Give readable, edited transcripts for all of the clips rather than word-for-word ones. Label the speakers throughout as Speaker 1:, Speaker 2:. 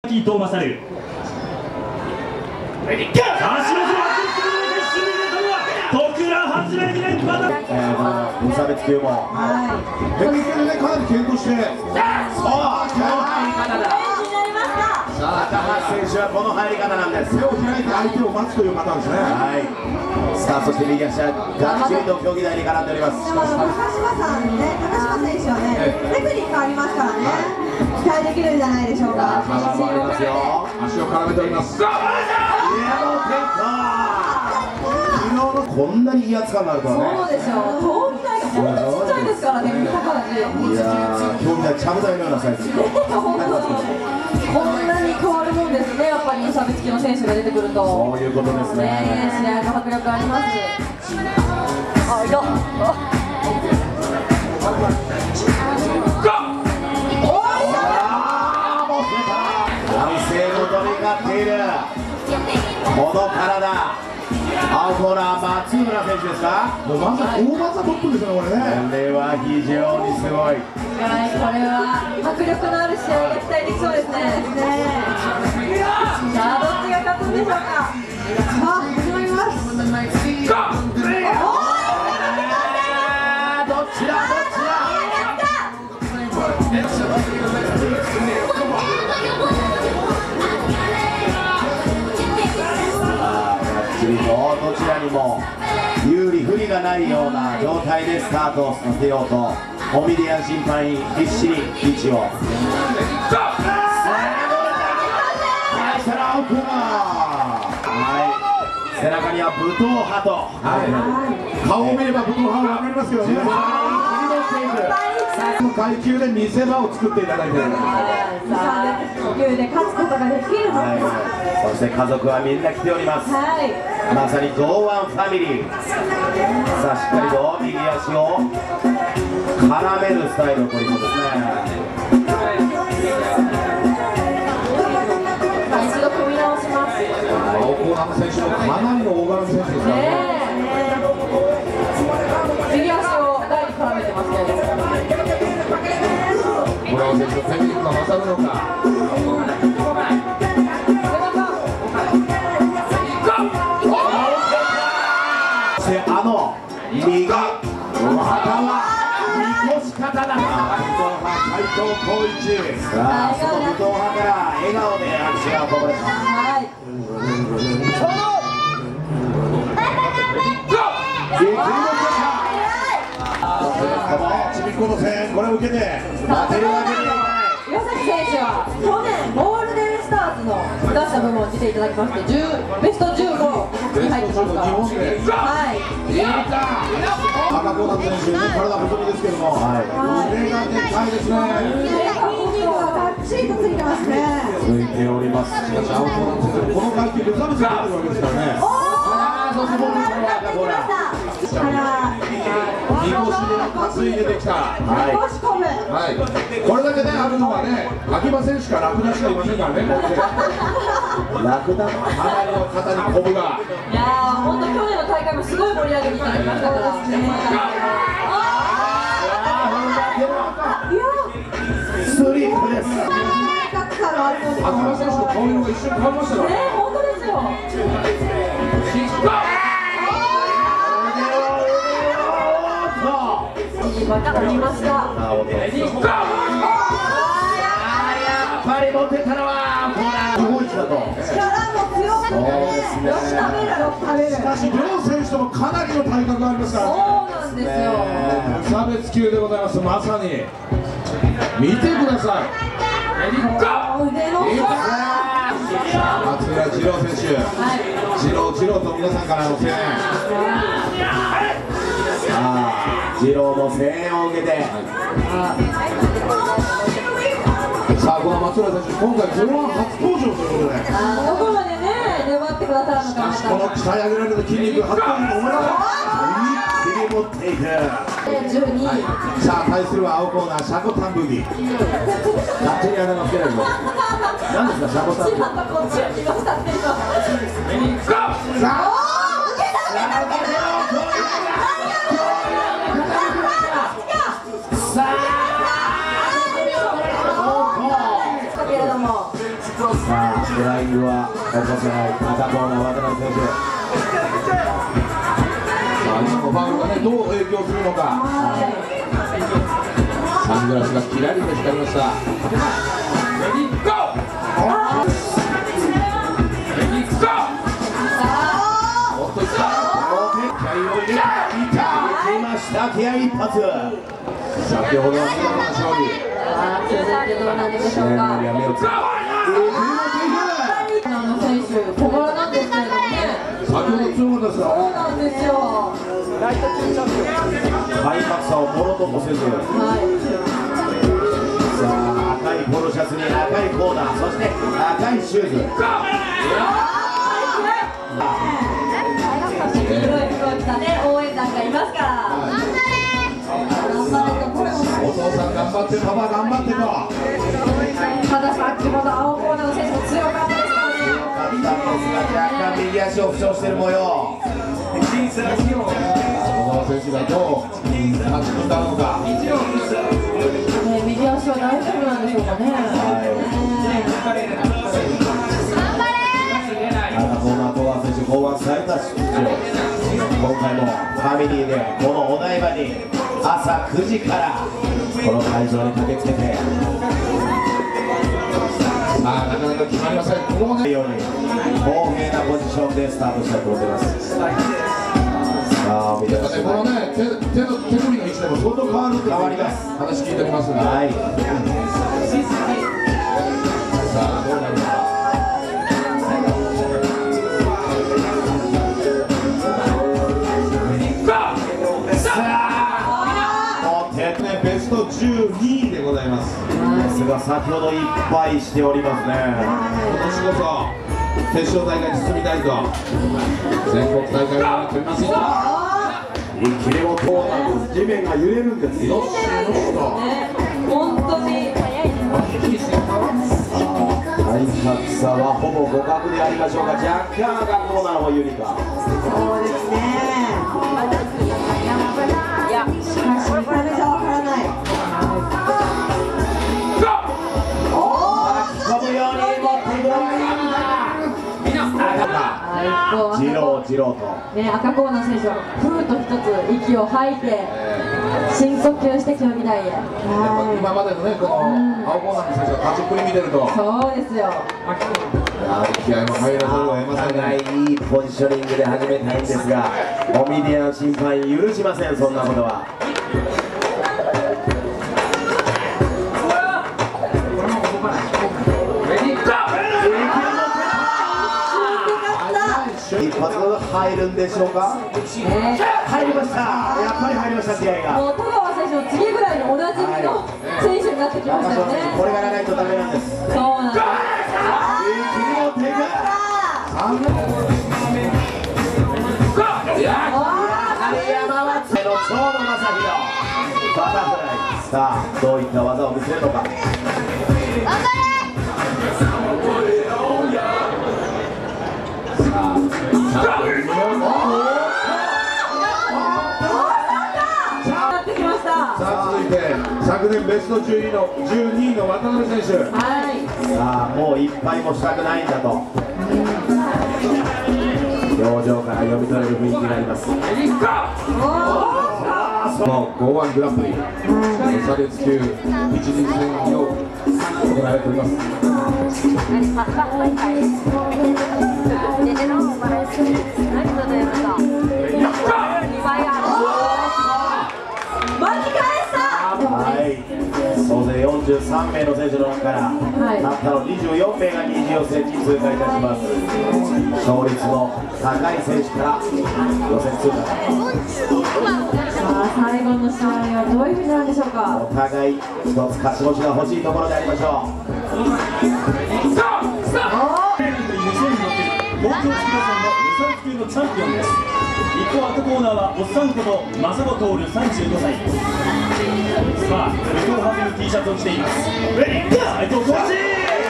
Speaker 1: 伊藤勝。
Speaker 2: 無差別級もヘビー級でね、かなり健闘して、高橋選手はこの入り方なんです。手を開いて相手を待つというパターンですね。さあ、そして右足はがっちりと競技台に絡んでおります。
Speaker 3: 高島選手はね、テクニックありますからね、期待できるんじゃないでしょうか。
Speaker 2: パワーもありますよ。足を絡めております。こんなに威圧感があるとはね。
Speaker 3: そうですよ。競技台が本当にちっちゃいですからね、見た感じ。
Speaker 2: いやー、競技台ちゃぶ台のようなサイズ。
Speaker 3: 本当にこんなに変わるもんですね、やっぱり無差別級の選手が出てくると。
Speaker 2: そういうことですね。
Speaker 3: 試合の迫力あります。あ、いた。
Speaker 2: 男性の飛び交っているこの体。青コーナー松村選手ですか。もうまさに大技トップですよね、これね。これは非常にすごい。
Speaker 3: これは迫力のある試合が期待できそうですね。さあ、どっちが勝つんでしょうか。さあ、始まります。
Speaker 2: どっちだどっちだ。どちらにも有利不利がないような状態でスタートをさせようとオミディアン審判員必死に位置を背中には武闘派と、顔を見れば武闘派は分かりますけどね。階級で見せ場を作っていただいている。
Speaker 3: 階級で勝つことができるのか。
Speaker 2: そして家族はみんな来ております。まさに堂安ファミリー。さあ、しっかりと右足を絡めるスタイルを取りますね。
Speaker 3: 一度組み直します。
Speaker 2: 青コーナーの選手もかなりの大柄の選手ですからね。
Speaker 3: 右足を台に絡めてますね。
Speaker 2: 村尾選手のテクニックが勝るのか。そして右またはみこし方だ。斉藤浩一。さあ、その武闘派から笑顔で拍手がこぼれます。ちびっこの声援、これを受けて待てるわけにはいかない。
Speaker 3: 岩崎選手は去年ゴールデンスターズの出した部分を見ていただきまして、ベスト15に入ってますから。
Speaker 2: 赤コーナー選手、体細身ですけども、腕がでかいですね。
Speaker 3: 筋肉ががっちりとついてますね。
Speaker 2: ついております。しかし青コーナー選手、この階級無差別に出てるわけですからね。そしてボールの赤コーナー。みこしで担いでできた。これだけねあるのはね、秋葉選手かラクダしかいませんからね。ラクダのかなりの肩にコブが。
Speaker 3: いやー、本当去年の大会もすごい盛り上げていただきましたから。
Speaker 2: スリープです。
Speaker 3: 秋葉選手の顔色が一瞬変わりましたからね。本当ですよ。分かりました。やっ
Speaker 2: ぱり持ってたのは日本一だと。
Speaker 3: 力も強くて、よし食べるよ食べる。
Speaker 2: しかし両選手ともかなりの体格がありますから。
Speaker 3: そうなんですよ。
Speaker 2: 無差別級でございます。まさに見てください。
Speaker 3: 腕の
Speaker 2: 松浦次郎選手、次郎と皆さんからの声援。次郎の声援を受けて、さあこの松浦選手、今回後半初登場ということで、
Speaker 3: どこまでね粘ってくださるのか。
Speaker 2: しかしこの鍛え上げられた筋肉初登場と思います。一気に持っていく。さあ対するは青コーナーシャコタンブギ。勝手にあだ名つけないぞ。何ですかシャコタンブギ。さあさあフライングは起こせない赤コーナー渡辺選手。さあ今のファウルがねどう影響するのか。サングラスがキラリと光りました。レディーゴー。レディーゴー。おっといった。気合を入れてきました。気合一発。先ほどは見事な勝利。
Speaker 3: 続いてどうなんでしょうか。選手小柄なんですけれどもね。
Speaker 2: 先ほど強かったですよ。
Speaker 3: そうなんですよ。
Speaker 2: 開幕差をもろともせず。さあ赤いポロシャツに赤いコーナー、そして赤いシューズ。黄色い服を着たね応援団がいますから。お父さん頑張って、パパ頑張ってと。
Speaker 3: たださっきまで青コーナーの選手も強かったですからね。
Speaker 2: 強かったんですが若干右足を負傷している模様。小澤選手がどう立ち向かうのか。
Speaker 3: 右足は大丈夫なんでしょうかね。
Speaker 2: 赤コーナー戸川選手降板された出場。今回もファミリーでこのお台場に朝9時からこの会場に駆けつけて、なかなか決まりません。このように公平なポジションでスタートしたいと思っています。さあ見てください。このね手首の位置でも相当変わるって変わります。話聞いておりますので、はい、さあどうなるのか。ベスト12位でございます。ですが先ほどいっぱいしておりますね。今年こそ決勝大会に進みたいと全国大会を取りますが、一気にもこうなんです。地面が揺れるんですよ。
Speaker 3: 本当に
Speaker 2: 体格差はほぼ互角でありましょうか。若干赤コーナーの方有利か。
Speaker 3: そうですね。いやしかし見た目じゃわからない。
Speaker 2: 飛ぶように持っていくのがいいんだ。ジローと
Speaker 3: ね、赤コーナー選手はふーっと一つ息を吐いて深呼吸して競技台へ。
Speaker 2: 今までのねこの青コーナーの選手が勝ちっぷり見てると、
Speaker 3: そうですよ。
Speaker 2: 気合も入らざるを得ませんね。いいポジショニングで始めたいんですが、オミディアの審判許しません。そんなことは。一発入るんでしょうか。入りました。やっぱり入りました。試合が。
Speaker 3: もう戸川選手の次ぐらいのおなじみの選手になってきましたよね。
Speaker 2: これがないとダメなんです。
Speaker 3: そうなんです。
Speaker 2: さあどういった技を見せるのか。続いて昨年ベスト12の渡辺選手。さあもういっぱいもしたくないんだと表情から読み取れる雰囲気があります。その51グランプリ差別級1、2戦を行われております。総勢43名の選手の中からたったの24名が2次予選に通過いたします。勝率の高い選手から予選通過。
Speaker 3: 最後の試合はどういうふうになるんでしょうか。
Speaker 2: お互い一つ勝ち星が欲しいところでありましょう。
Speaker 1: 東京地区予選の無差別級のチャンピオンです。一方赤コーナーはおっさんこと正子徹35歳。さあ武藤ハゼの T シャツを着ています。レディー斉藤コーチ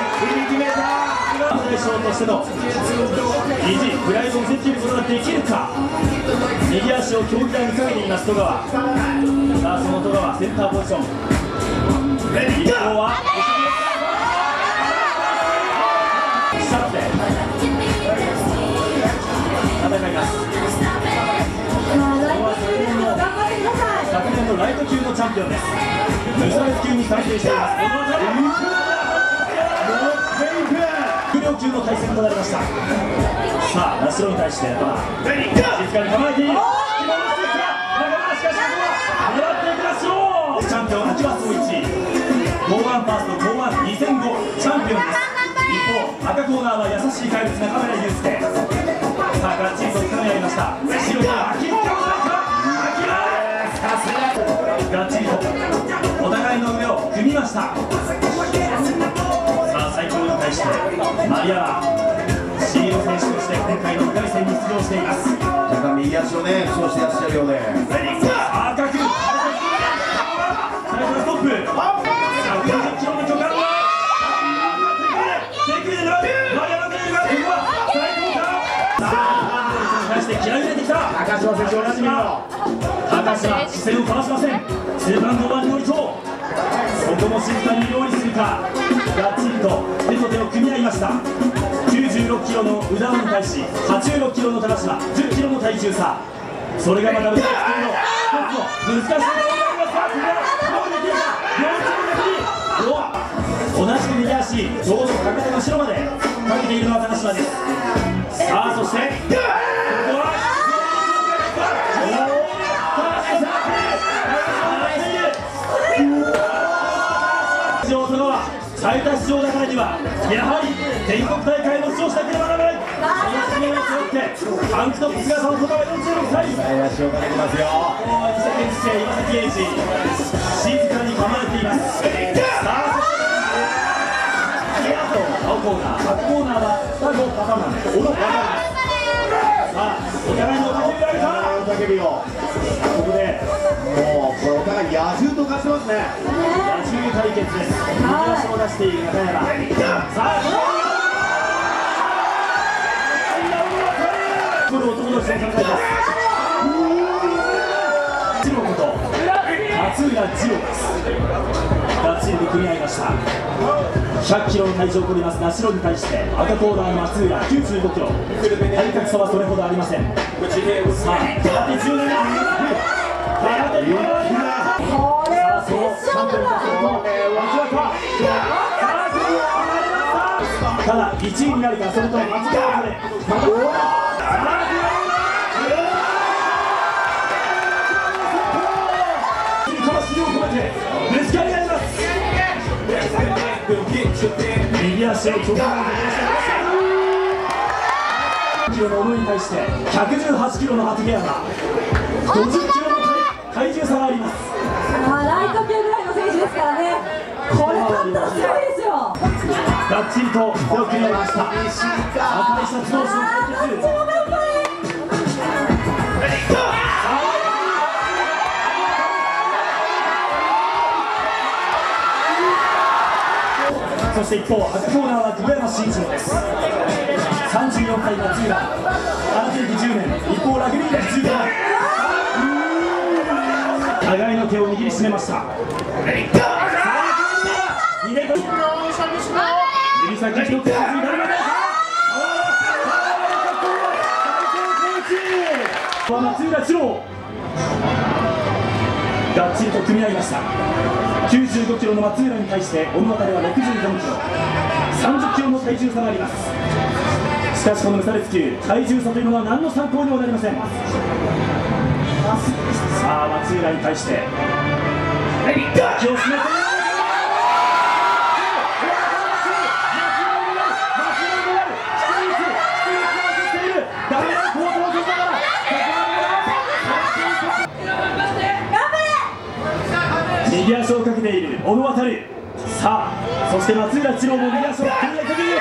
Speaker 1: 大将としての意地プライドを見せつけることができるか。右足を競技台にかけています戸川。さあその戸川センターポジション。レディーはスタートで戦います。昨年のライト級のチャンピオンです。無差別級に再生しています。重量級の対戦となりました。さあ、ナシロに対して頭静かに構えている。チャンピオン秋葉総一、ゴーワンファースト、ゴーワン2005チャンピオンです。一方、赤コーナーは優しい怪物中村祐介。さあ、ガッチリと掴み合いました。白がガッチリとお互いの上を組みました。さあ、最強に対してマリアはシード選手として今回の2回戦に出場しています。
Speaker 2: 若干右足をね、負傷していらっしゃるようで。
Speaker 1: 赤くストップ。120キロの巨漢は手首で狙う。マリアが出るが、ここは最高か。さあ、対して気合い入れてきた高島選手、おなじみの高島、視線をかわしません。セカンドワンに乗りと、そこも静かに料理するか。がっちりと手と手を組み合いました。96キロの宇田に対し86キロの高島、10キロの体重差、それがまた難しいの一つの難しいところがありますが、同じく右足、ちょうどかかとの後ろまでかけているのは高島です。さあ、そしてここは最多出場だからにはやはり全国大会も出場しなければならない。その使命を背負ってタンクトップ姿の外は46歳、
Speaker 2: 足をかけてますよ。
Speaker 1: 岩崎英二、静かに構えています。さあ、青コーナー、赤コーナーは双子パターンで小野分かります。さあ、お互いのお互いを上げた
Speaker 2: 雄たけびを
Speaker 1: ここで
Speaker 2: もうこれお互い野獣と化してますね。
Speaker 1: 野獣対決です。右足を出している中山。さあ、この男の人の戦いです。ジロこと松浦二郎です。ガッチリと組み合いました。100キロの体重を取りますナシロに対して赤コーナーの松浦95キロ、体格差はそれほどありません。さあ、空手17年空手ただ1位になるか、それとも松浦まで魂を込めてぶつかり合います。右足を直撃キロの重いに対して118キロの畠山、50キロの体重差があります。
Speaker 3: ライト級ぐらいの選手ですからね、これ勝ったらすごいですよ。
Speaker 1: がっちりと手を組み合いました。赤いシャツ同士の対決。そして一方、赤コーナーは久保山慎一郎です。34歳松浦、空手歴10年、一方ラグビー歴15年。互いの手を握りしめました。指先一つずつ左まで。松浦二郎、がっちりと組み合いました。95キロの松浦に対して小野渡は64キロ、30キロの体重差があります。しかしこの無差別級、体重差というのは何の参考にもなりません。さあ、松浦に対して気を締めて右足をかけている小野渡。さあ、そして松浦一郎も右足を組み上げている。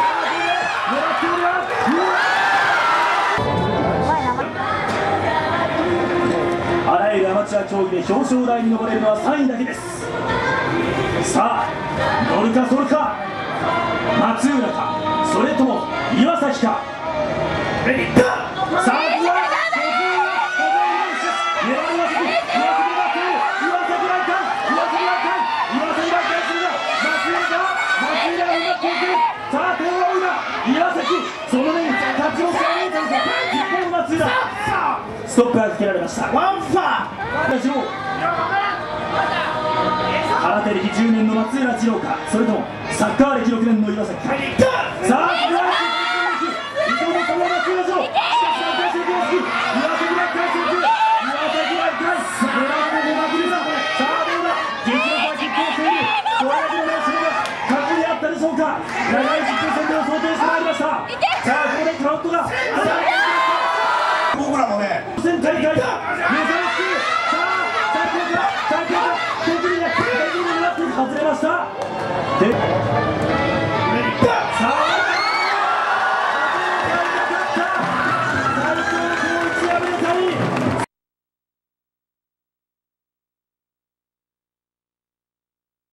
Speaker 1: あらゆるアマチュア競技で表彰台に上れるのは3位だけです。さあ、乗るかそるか、松浦か、それとも岩崎か。さあ、さあ、手を追うな。 岩崎、その面タッチをしてあげるか、一方の松浦、ストップがかけられました。ワンファー二郎、空手歴10年の松浦二郎か、それともサッカー歴6年の岩崎か。さあ、伊藤のその松浦二郎、しかし3回戦で岩崎が回収、岩崎が回数、狙って5幕でだ。さあどうだ、実力は拮抗している。どれだけの練習が過去にあったでしょうか。長い実況戦でを想定してまいりました。さあここでカウントが
Speaker 2: 僕らもね、
Speaker 1: 予選大会目覚めつく。さあ最高か、最高か、得意になって外れました。で